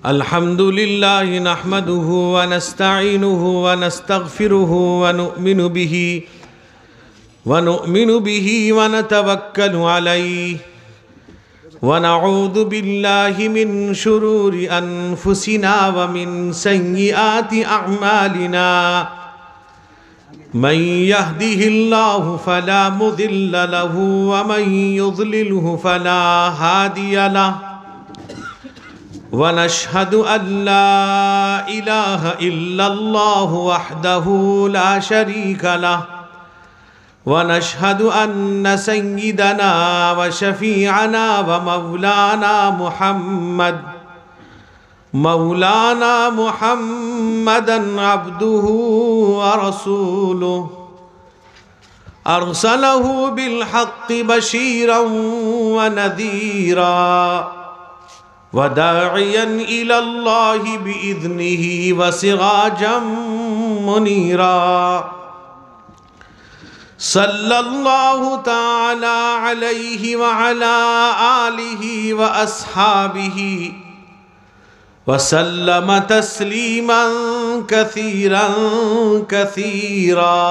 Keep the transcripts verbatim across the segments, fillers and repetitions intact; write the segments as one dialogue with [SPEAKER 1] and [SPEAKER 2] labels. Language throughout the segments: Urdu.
[SPEAKER 1] الحمد لله نحمده ونستعينه ونستغفره ونؤمن به ونؤمن به ونتوكل عليه ونعوذ بالله من شرور أنفسنا ومن سيئات أعمالنا من يهده الله فلا مضل له ومن يضلله فلا هادي له ونشهد أن لا إله إلا الله وحده لا شريك له ونشهد أن سيدنا وشفيعنا ومولانا محمد مولانا محمدا عبده ورسوله أرسله بالحق بشيرا ونذيرا وداعيا إلى الله بإذنه وسراجا منيرا صلى الله تعالى عليه وعلى آله وأصحابه وسلم تسليما كثيرا كثيرا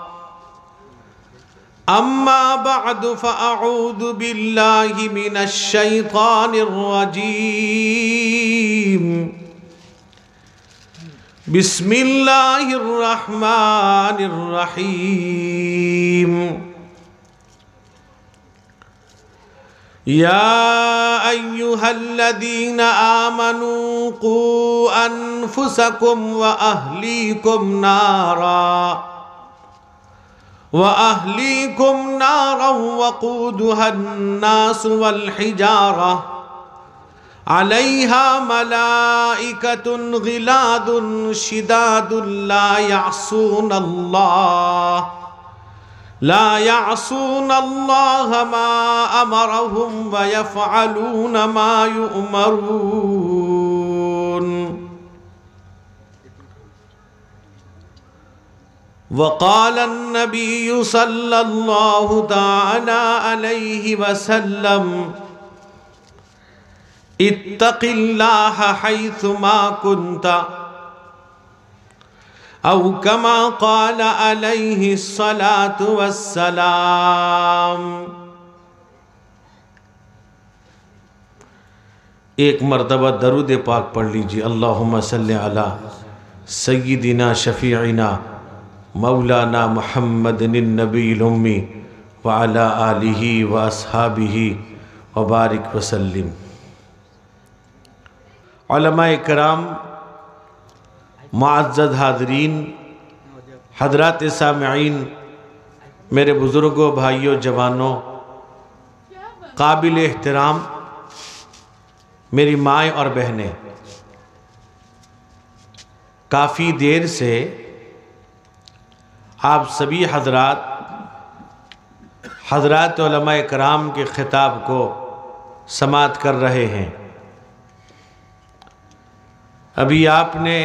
[SPEAKER 1] أما بعد فأعوذ بالله من الشيطان الرجيم بسم الله الرحمن الرحيم يا أيها الذين آمنوا قوا أنفسكم وأهليكم نارا وأهليكم نارا وقودها الناس والحجارة عليها ملائكة غلاظ شداد لا يعصون الله لا يعصون الله ما أمرهم ويفعلون ما يؤمرون وقال النبي صلى الله تعالى عليه وسلم اتق الله حيثما كنت أو كما قال عليه الصلاة والسلام۔ ایک مرتبہ درود پاک پڑھ لیجیے۔ اللہم صلی علی سیدنا شفیعنا مولانا محمد النبی الامی وعلی آلہ واصحابہ وبارک وسلم۔ علماء کرام، معزز حاضرین، حضرات سامعین، میرے بزرگوں، بھائیوں، جوانوں، قابل احترام میری مائیں اور بہنیں، کافی دیر سے آپ سبھی حضرات حضرات علماء کرام کے خطاب کو سماعت کر رہے ہیں۔ ابھی آپ نے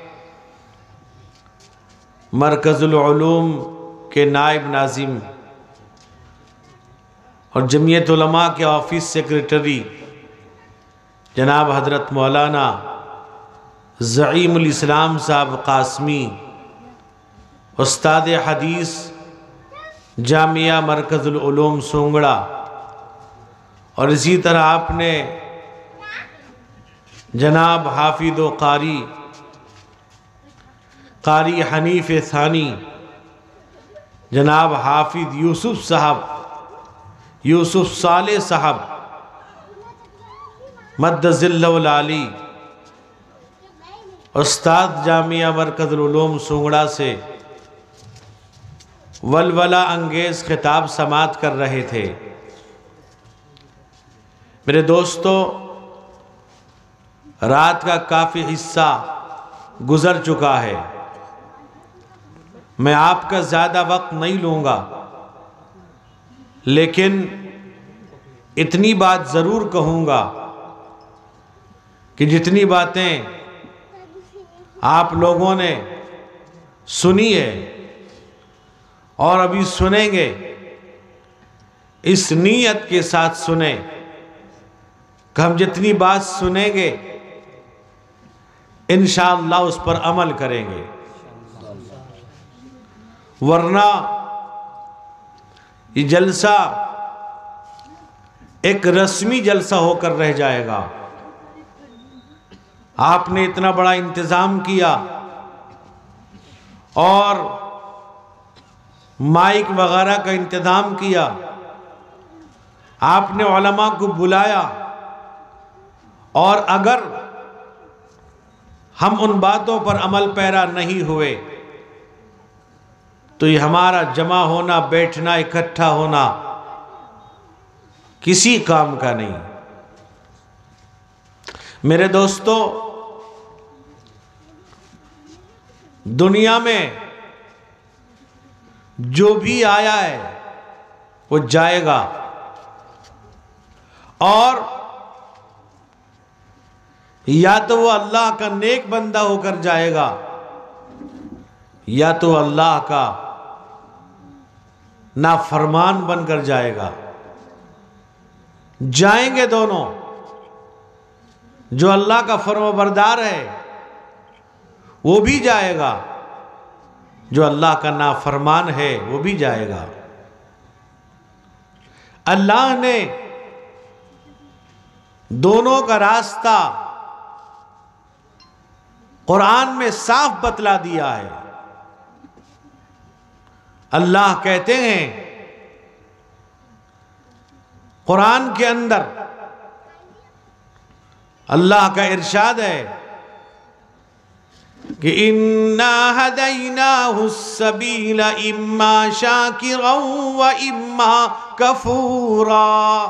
[SPEAKER 1] مرکز العلوم کے نائب ناظم اور جمعیت علماء کے آفس سیکریٹری جناب حضرت مولانا زعیم الاسلام صاحب قاسمی، استاد حدیث جامعہ مرکز العلوم سونگڑا، اور اسی طرح آپ نے جناب حافظ و قاری قاری حنیف ثانی جناب حافظ یوسف صاحب یوسف صالح صاحب مد ظل العالی، استاد جامعہ مرکز العلوم سونگڑا سے ولولہ انگیز خطاب سماعت کر رہے تھے۔ میرے دوستو، رات کا کافی حصہ گزر چکا ہے، میں آپ کا زیادہ وقت نہیں لوں گا، لیکن اتنی بات ضرور کہوں گا کہ جتنی باتیں آپ لوگوں نے سنی ہے اور ابھی سنیں گے، اس نیت کے ساتھ سنیں کہ ہم جتنی بات سنیں گے انشاءاللہ اس پر عمل کریں گے، ورنہ یہ جلسہ ایک رسمی جلسہ ہو کر رہ جائے گا۔ آپ نے اتنا بڑا انتظام کیا اور مائک وغیرہ کا انتظام کیا، آپ نے علماء کو بلایا، اور اگر ہم ان باتوں پر عمل پیرا نہیں ہوئے تو یہ ہمارا جمع ہونا، بیٹھنا، اکٹھا ہونا کسی کام کا نہیں۔ میرے دوستو، دنیا میں جو بھی آیا ہے وہ جائے گا، اور یا تو وہ اللہ کا نیک بندہ ہو کر جائے گا، یا تو اللہ کا نافرمان بن کر جائے گا۔ جائیں گے دونوں۔ جو اللہ کا فرما بردار ہے وہ بھی جائے گا، جو اللہ کا نافرمان ہے وہ بھی جائے گا۔ اللہ نے دونوں کا راستہ قرآن میں صاف بتلا دیا ہے۔ اللہ کہتے ہیں قرآن کے اندر، اللہ کا ارشاد ہے کہ اِنَّا هَدَيْنَاهُ السَّبِيلَ إِمَّا شَاكِرًا وَإِمَّا كَفُورًا۔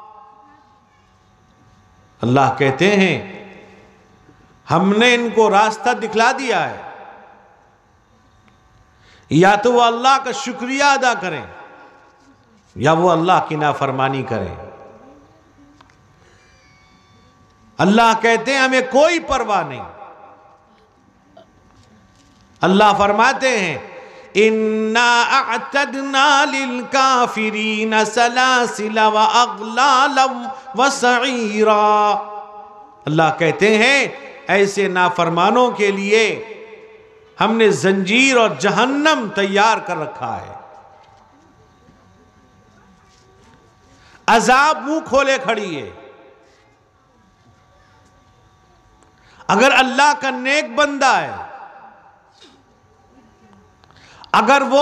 [SPEAKER 1] اللہ کہتے ہیں ہم نے ان کو راستہ دکھلا دیا ہے، یا تو وہ اللہ کا شکریہ ادا کریں یا وہ اللہ کی نافرمانی کریں۔ اللہ کہتے ہیں ہمیں کوئی پرواہ نہیں۔ اللہ فرماتے ہیں اِنَّا أَعْتَدْنَا لِلْكَافِرِينَ سَلَاسِلَ وَأَغْلَالًا وَسَعِيرًا۔ اللہ کہتے ہیں ایسے نافرمانوں کے لیے ہم نے زنجیر اور جہنم تیار کر رکھا ہے۔ عذاب منہ کھولے کھڑی ہے۔ اگر اللہ کا نیک بندہ ہے، اگر وہ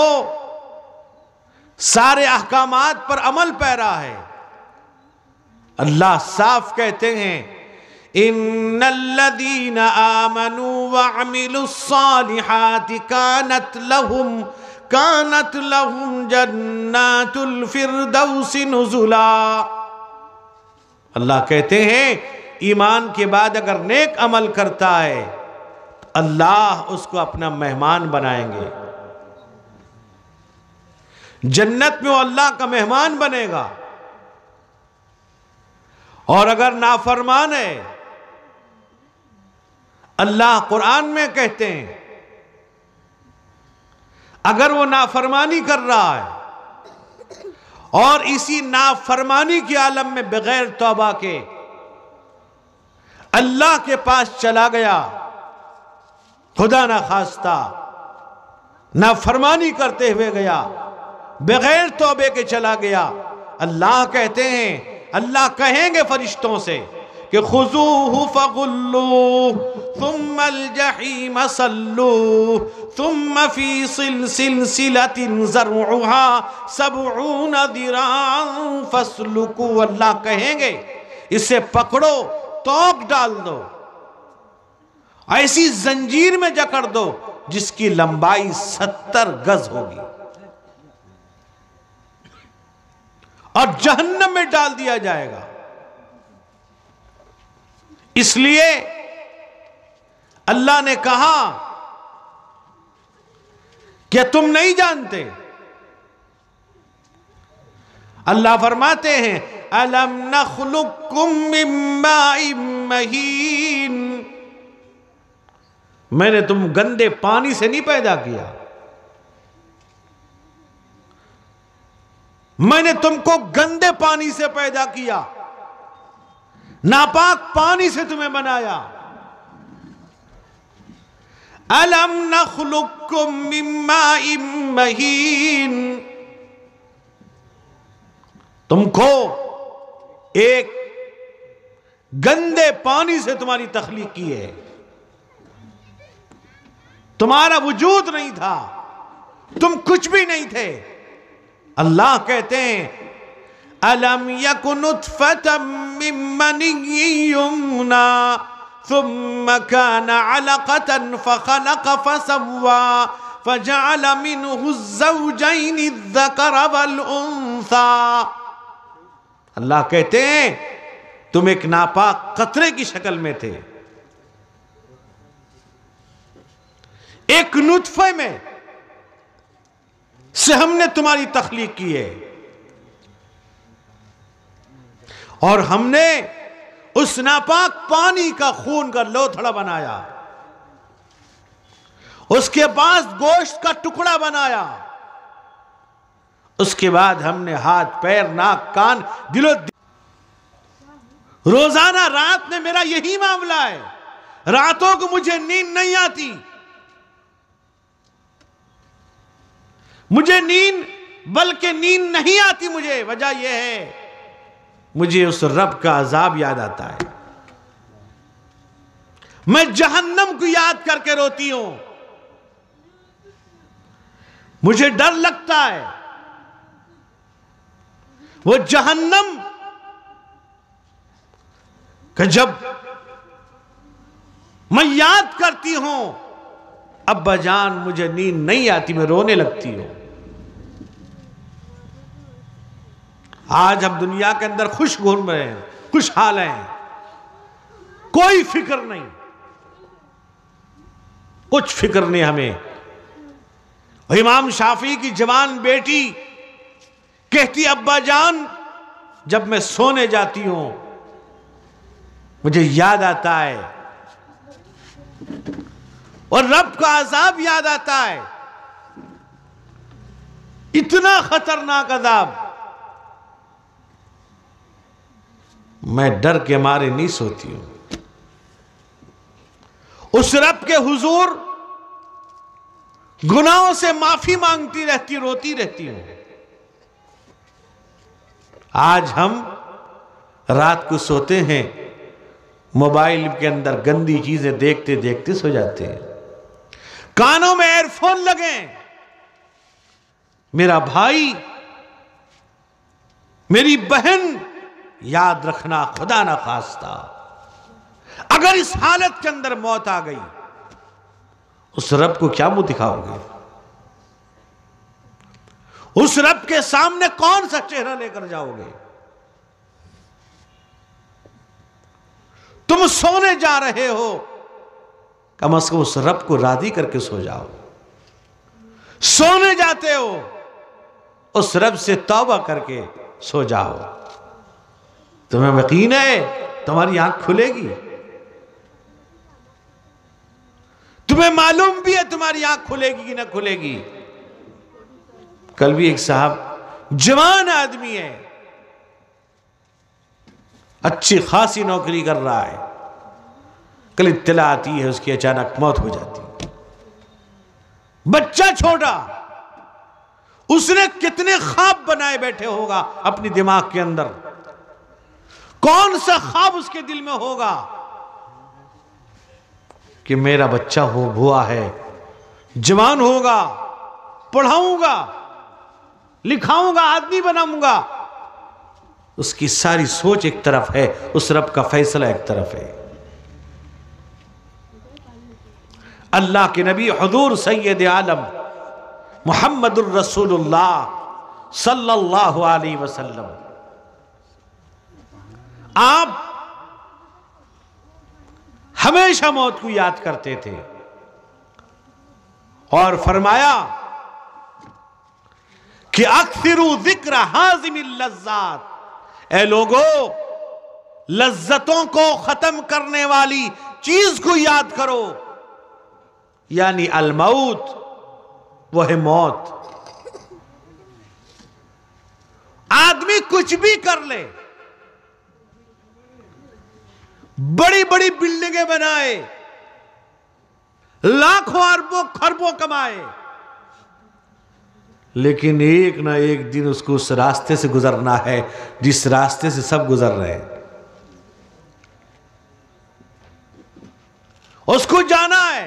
[SPEAKER 1] سارے احکامات پر عمل پیرا ہے، اللہ صاف کہتے ہیں ان الذين آمنوا وعملوا الصالحات كانت لهم كانت لهم جنات الفردوس نزلا۔ اللہ کہتے ہیں ایمان کے بعد اگر نیک عمل کرتا ہے اللہ اس کو اپنا مہمان بنائیں گے، جنت میں وہ اللہ کا مہمان بنے گا۔ اور اگر نافرمان ہے، اللہ قرآن میں کہتے ہیں اگر وہ نافرمانی کر رہا ہے اور اسی نافرمانی کے عالم میں بغیر توبہ کے اللہ کے پاس چلا گیا، خدا نہ خواستہ نافرمانی کرتے ہوئے گیا، بغیر توبے کے چلا گیا، اللہ کہتے ہیں، اللہ کہیں گے فرشتوں سے کہ خذوہ فغلوہ ثم الجحیم صلوہ ثم فی سلسلۃ ذرعها سبعون ذراعا فاسلکوہ۔ اللہ کہیں گے اسے پکڑو، توق ڈال دو، ایسی زنجیر میں جکڑ دو جس کی لمبائی ستر گز ہوگی، اور جہنم میں ڈال دیا جائے گا۔ اس لیے اللہ نے کہا کہ تم نہیں جانتے، اللہ فرماتے ہیں أَلَمْ نَخْلُقكُّم مِّن مَّاءٍ مَّهِينٍ، میں نے تم گندے پانی سے نہیں پیدا کیا، میں نے تم کو گندے پانی سے پیدا کیا، ناپاک پانی سے تمہیں بنایا، الم نخلقکم من ماء مہین، تم کو ایک گندے پانی سے تمہاری تخلیق کی ہے، تمہارا وجود نہیں تھا، تم کچھ بھی نہیں تھے۔ اللہ کہتے ہیں الم یک نطفۃ من منی یمنی ثم كان علقۃ فخلق فسوى فجعل منه الزوجین الذکر والانثى۔ اللہ کہتے ہیں تم ایک ناپاک قطرے کی شکل میں تھے، ایک نطفے میں سے ہم نے تمہاری تخلیق کی ہے، اور ہم نے اس ناپاک پانی کا خون کا لوتھڑا بنایا، اس کے بعد گوشت کا ٹکڑا بنایا، اس کے بعد ہم نے ہاتھ پیر ناک کان دل و روزانہ رات میں میرا یہی معاملہ ہے، راتوں کو مجھے نیند نہیں آتی، مجھے نیند بلکہ نیند نہیں آتی، مجھے وجہ یہ ہے مجھے اس رب کا عذاب یاد آتا ہے، میں جہنم کو یاد کر کے روتی ہوں، مجھے ڈر لگتا ہے وہ جہنم کہ جب میں یاد کرتی ہوں ابا جان مجھے نیند نہیں آتی، میں رونے لگتی ہوں۔ آج ہم دنیا کے اندر خوش گھوم رہے ہیں، خوشحال ہیں، کوئی فکر نہیں، کچھ فکر نہیں ہمیں۔ امام شافعی کی جوان بیٹی کہتی ابا جان جب میں سونے جاتی ہوں مجھے یاد آتا ہے اور رب کا عذاب یاد آتا ہے، اتنا خطرناک عذاب، میں ڈر کے مارے نہیں سوتی ہوں، اس رب کے حضور گناہوں سے معافی مانگتی رہتی، روتی رہتی ہوں۔ آج ہم رات کو سوتے ہیں موبائل کے اندر گندی چیزیں دیکھتے دیکھتے سو جاتے ہیں، کانوں میں ایئر فون لگیں۔ میرا بھائی میری بہن یاد رکھنا، خدا نہ خواستہ اگر اس حالت کے اندر موت آ گئی اس رب کو کیا منہ دکھاؤ گے؟ اس رب کے سامنے کون سا چہرہ لے کر جاؤ گے؟ تم سونے جا رہے ہو، کم از کم اس رب کو راضی کر کے سو جاؤ۔ سونے جاتے ہو اس رب سے توبہ کر کے سو جاؤ۔ تمہیں یقین ہے تمہاری آنکھ کھلے گی؟ تمہیں معلوم بھی ہے تمہاری آنکھ کھلے گی کہ نہ کھلے گی؟ کل بھی ایک صاحب جوان آدمی ہے، اچھی خاصی نوکری کر رہا ہے، کل اطلاع آتی ہے اس کی اچانک موت ہو جاتی، بچہ چھوٹا، اس نے کتنے خواب بنائے بیٹھے ہوگا اپنی دماغ کے اندر، کون سا خواب اس کے دل میں ہوگا کہ میرا بچہ ہو ہوا ہے، جوان ہوگا، پڑھاؤں گا، لکھاؤں گا، آدمی بناؤں گا۔ اس کی ساری سوچ ایک طرف ہے، اس رب کا فیصلہ ایک طرف ہے۔ اللہ کے نبی حضور سید عالم محمد الرسول اللہ صلی اللہ علیہ وسلم، آپ ہمیشہ موت کو یاد کرتے تھے اور فرمایا کہ اکثروا ذکر حازم اللذات، اے لوگو لذتوں کو ختم کرنے والی چیز کو یاد کرو، یعنی الموت، وہ ہے موت۔ آدمی کچھ بھی کر لے، بڑی بڑی بلڈنگیں بنائے، لاکھوں اربوں خربوں کمائے، لیکن ایک نہ ایک دن اس کو اس راستے سے گزرنا ہے جس راستے سے سب گزر رہے ہیں، اس کو جانا ہے۔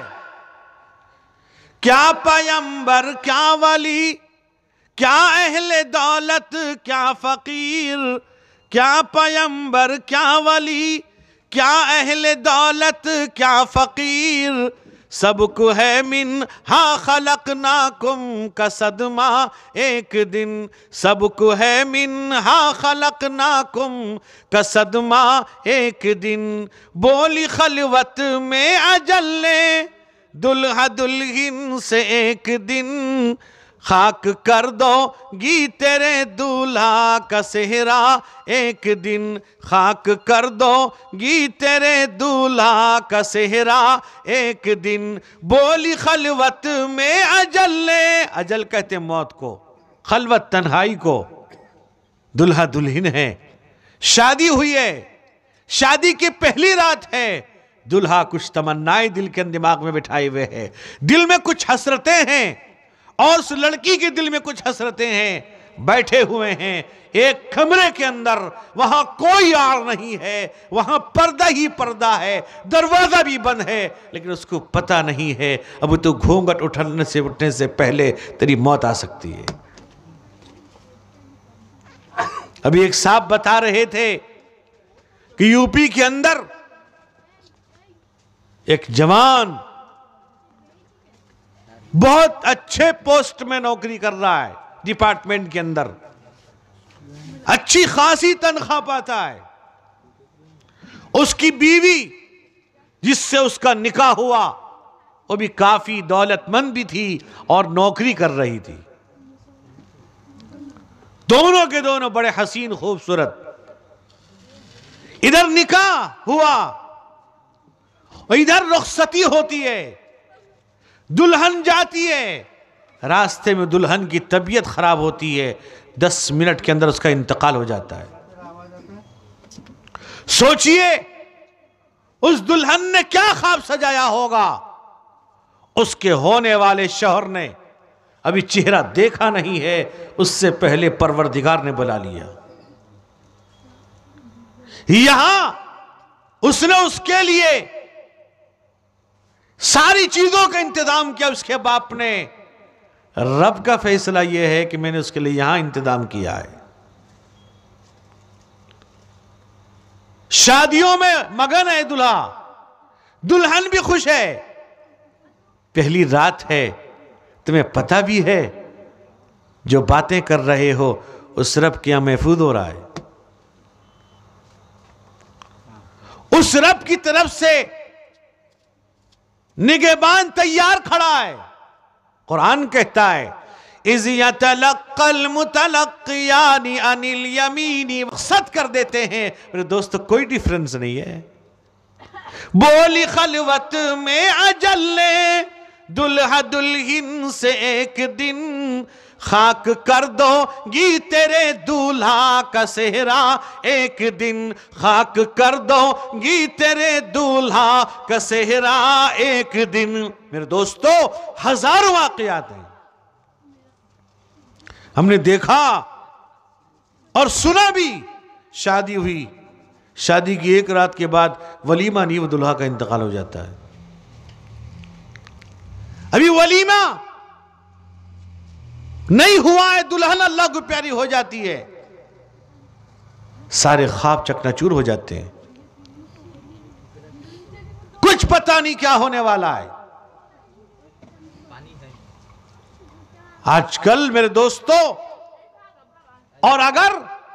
[SPEAKER 1] کیا پیغمبر، کیا ولی، کیا اہل دولت، کیا فقیر، کیا پیغمبر، کیا ولی، کیا اہل دولت، کیا فقیر، سب کو ہے منہا خلقناکم کا صدمہ ایک دن، سب کو ہے منہا خلقناکم کا صدمہ ایک دن، بولی خلوت میں اجل نے دلہا دلہن سے ایک دن، خاک کر دو گی تیرے دولہا کا صحرا ایک دن، خاک کر دو گی تیرے دولہا کا صحرا ایک دن، بولی خلوت میں اجل نے، اجل کہتے ہیں موت کو، خلوت تنہائی کو، دلہا دلہن ہے، شادی ہوئی ہے، شادی کی پہلی رات ہے، دلہا کچھ تمنائیں دل کے دماغ میں بٹھائے ہوئے ہیں، دل میں کچھ حسرتیں ہیں، اور اس لڑکی کے دل میں کچھ حسرتیں ہیں، بیٹھے ہوئے ہیں ایک کمرے کے اندر، وہاں کوئی آڑ نہیں ہے، وہاں پردہ ہی پردہ ہے، دروازہ بھی بند ہے، لیکن اس کو پتہ نہیں ہے اب تو گھونگھٹ اٹھنے سے اٹھنے سے پہلے تیری موت آ سکتی ہے۔ ابھی ایک صاحب بتا رہے تھے کہ یو پی کے اندر ایک جوان بہت اچھے پوسٹ میں نوکری کر رہا ہے، ڈپارٹمنٹ کے اندر اچھی خاصی تنخواہ پاتا ہے، اس کی بیوی جس سے اس کا نکاح ہوا وہ بھی کافی دولت مند بھی تھی اور نوکری کر رہی تھی، دونوں کے دونوں بڑے حسین خوبصورت، ادھر نکاح ہوا اور ادھر رخصتی ہوتی ہے، دلہن جاتی ہے، راستے میں دلہن کی طبیعت خراب ہوتی ہے، دس منٹ کے اندر اس کا انتقال ہو جاتا ہے۔ سوچئے اس دلہن نے کیا خواب سجایا ہوگا، اس کے ہونے والے شوہر نے ابھی چہرہ دیکھا نہیں ہے، اس سے پہلے پروردگار نے بلا لیا، یہاں اس نے اس کے لیے ساری چیزوں کا انتظام کیا، اس کے باپ نے، رب کا فیصلہ یہ ہے کہ میں نے اس کے لیے یہاں انتظام کیا ہے۔ شادیوں میں مگن ہے دلہا، دلہن بھی خوش ہے، پہلی رات ہے، تمہیں پتہ بھی ہے جو باتیں کر رہے ہو اس رب کیا محفوظ ہو رہا ہے، اس رب کی طرف سے نگہبان تیار کھڑا ہے۔ قرآن کہتا ہے اِذْ يَتَلَقَّ الْمُتَلَقِّيَانِ عَنِ الْيَمِينِ، مقصد کر دیتے ہیں میرے دوستو کوئی ڈیفرنس نہیں ہے، بولی خلوت میں اجل نے دلہا دلہن سے ایک دن، خاک کر دو گی تیرے دولہا کا صحرا ایک دن، خاک کر دو گی تیرے دولہا کا صحرا ایک دن۔ میرے دوستو ہزاروں واقعات ہیں، ہم نے دیکھا اور سنا بھی، شادی ہوئی، شادی کی ایک رات کے بعد ولیمہ نہیں، وہ دلہا کا انتقال ہو جاتا ہے، ابھی ولیمہ نہیں ہوا ہے، دلہن اللہ کو پیاری ہو جاتی ہے، سارے خواب چکنا چور ہو جاتے ہیں، کچھ پتہ نہیں کیا ہونے والا ہے۔ آج کل میرے دوستو، اور اگر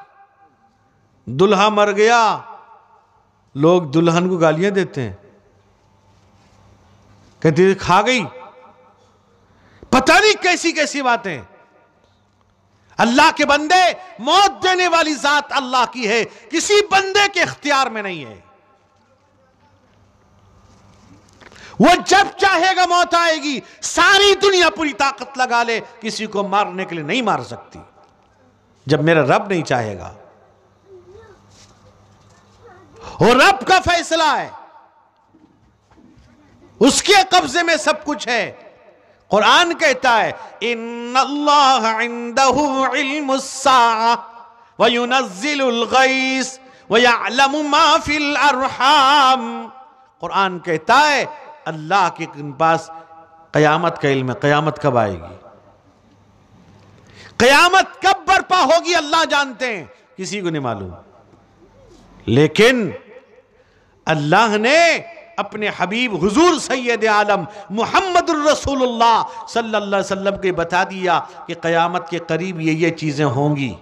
[SPEAKER 1] دلہا مر گیا لوگ دلہن کو گالیاں دیتے ہیں، کہتے ہیں کھا گئی، پتہ نہیں کیسی کیسی باتیں۔ اللہ کے بندے، موت دینے والی ذات اللہ کی ہے، کسی بندے کے اختیار میں نہیں ہے، وہ جب چاہے گا موت آئے گی، ساری دنیا پوری طاقت لگا لے کسی کو مارنے کے لیے نہیں مار سکتی جب میرا رب نہیں چاہے گا، اور رب کا فیصلہ ہے۔ اس کے قبضے میں سب کچھ ہے۔ قرآن کہتا ہے ان اللہ عندہ علم الساعہ وینزل الغیث ویعلم ما فی الارحام۔ قرآن کہتا ہے اللہ کے پاس قیامت کا علم ہے، قیامت کب آئے گی، قیامت کب برپا ہوگی اللہ جانتے ہیں، کسی کو نہیں معلوم۔ لیکن اللہ نے اپنے حبیب حضور سید عالم محمد الرسول اللہ صلی اللہ علیہ وسلم کے بتا دیا کہ قیامت کے قریب یہ یہ چیزیں ہوں گی۔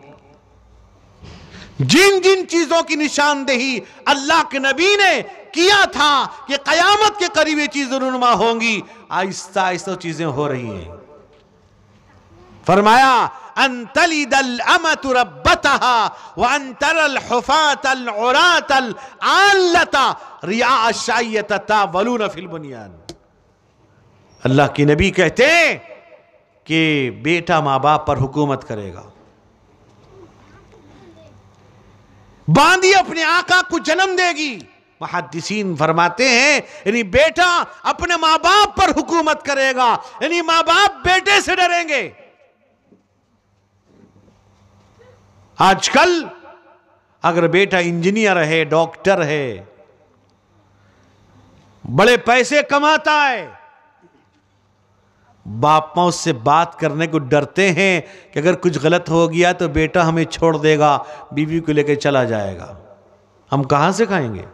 [SPEAKER 1] جن جن چیزوں کی نشاندہی اللہ کے نبی نے کیا تھا کہ قیامت کے قریب یہ چیزیں رونما ہوں گی، آہستہ آہستہ چیزیں ہو رہی ہیں۔ فرمایا ان تلد الامت ربتها وان تر الحفاة العراة العالة رعاء الشعیة تاولون فی البنیان۔ اللہ کے نبی کہتے ہیں کہ بیٹا ماں باپ پر حکومت کرے گا، باندھی اپنے آقا کو جنم دے گی۔ محدثین فرماتے ہیں یعنی بیٹا اپنے ماں باپ پر حکومت کرے گا، یعنی ماں باپ بیٹے سے ڈریں گے۔ آج کل اگر بیٹا انجینئر ہے، ڈاکٹر ہے، بڑے پیسے کماتا ہے، باپ ماں اس سے بات کرنے کو ڈرتے ہیں کہ اگر کچھ غلط ہو گیا تو بیٹا ہمیں چھوڑ دے گا، بیوی کو لے کے چلا جائے گا، ہم کہاں سے کھائیں گے۔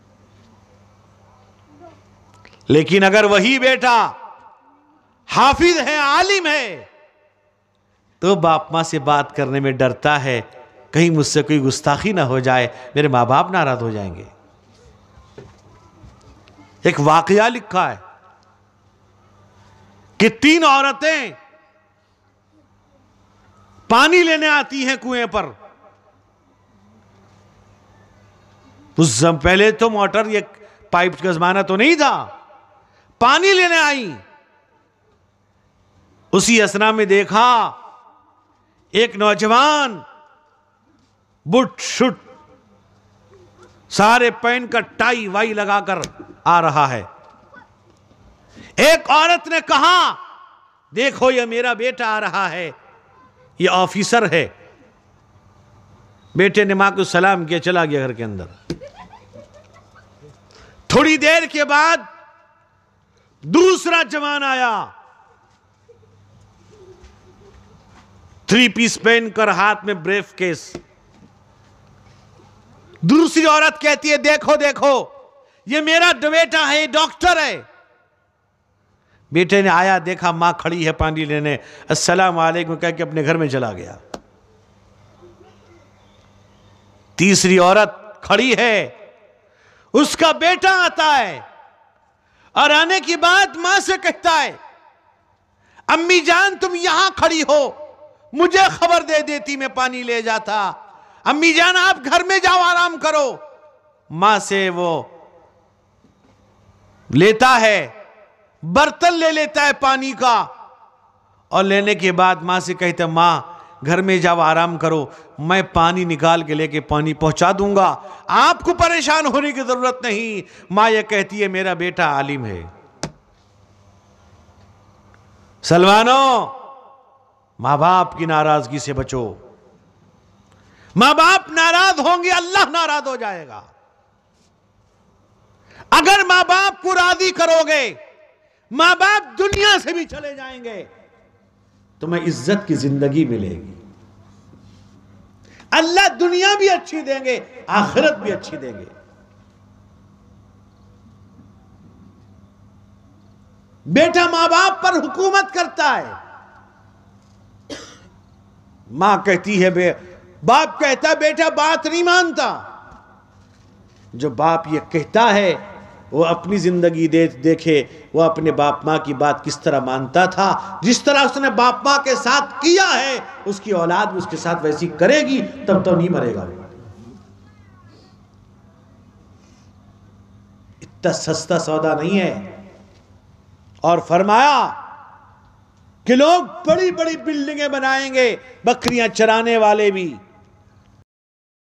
[SPEAKER 1] لیکن اگر وہی بیٹا حافظ ہے، عالم ہے، تو باپ ماں سے بات کرنے میں ڈرتا ہے، کہیں مجھ سے کوئی گستاخی نہ ہو جائے، میرے ماں باپ ناراض ہو جائیں گے۔ ایک واقعہ لکھا ہے کہ تین عورتیں پانی لینے آتی ہیں کنویں پر۔ اس پہلے تو موٹر یہ پائپ کا زمانہ تو نہیں تھا، پانی لینے آئی۔ اسی اثنا میں دیکھا ایک نوجوان بٹ شٹ سارے پہن کر ٹائی وائی لگا کر آ رہا ہے۔ ایک عورت نے کہا دیکھو یہ میرا بیٹا آ رہا ہے، یہ آفیسر ہے۔ بیٹے نے ماں کو سلام کیا، چلا گیا گھر کے اندر۔ تھوڑی دیر کے بعد دوسرا جوان آیا، تھری پیس پہن کر، ہاتھ میں بریف کیس۔ دوسری عورت کہتی ہے دیکھو دیکھو یہ میرا بیٹا ہے، ڈاکٹر ہے۔ بیٹے نے آیا، دیکھا ماں کھڑی ہے پانی لینے، السلام علیکم کہہ کے اپنے گھر میں چلا گیا۔ تیسری عورت کھڑی ہے، اس کا بیٹا آتا ہے اور آنے کی بعد ماں سے کہتا ہے امی جان تم یہاں کھڑی ہو، مجھے خبر دے دیتی میں پانی لے جاتا۔ امی جان آپ گھر میں جاؤ آرام کرو۔ ماں سے وہ لیتا ہے، برتن لے لیتا ہے پانی کا، اور لینے کے بعد ماں سے کہتا ہے ماں گھر میں جاؤ آرام کرو، میں پانی نکال کے لے کے پانی پہنچا دوں گا، آپ کو پریشان ہونے کی ضرورت نہیں۔ ماں یہ کہتی ہے میرا بیٹا عالم ہے۔ سلمانوں، ماں باپ کی ناراضگی سے بچو۔ ماں باپ ناراض ہوں گے، اللہ ناراض ہو جائے گا۔ اگر ماں باپ کو راضی کرو گے، ماں باپ دنیا سے بھی چلے جائیں گے، تمہیں عزت کی زندگی ملے گی۔ اللہ دنیا بھی اچھی دیں گے، آخرت بھی اچھی دیں گے۔ بیٹا ماں باپ پر حکومت کرتا ہے، ماں کہتی ہے بے باپ کہتا ہے بیٹا بات نہیں مانتا۔ جو باپ یہ کہتا ہے وہ اپنی زندگی دیکھے، وہ اپنے باپ ماں کی بات کس طرح مانتا تھا۔ جس طرح اس نے باپ ماں کے ساتھ کیا ہے، اس کی اولاد بھی اس کے ساتھ ویسی کرے گی، تب تو نہیں مرے گا۔ اتنا سستا سودا نہیں ہے۔ اور فرمایا کہ لوگ بڑی بڑی بلڈنگیں بنائیں گے، بکریاں چرانے والے بھی،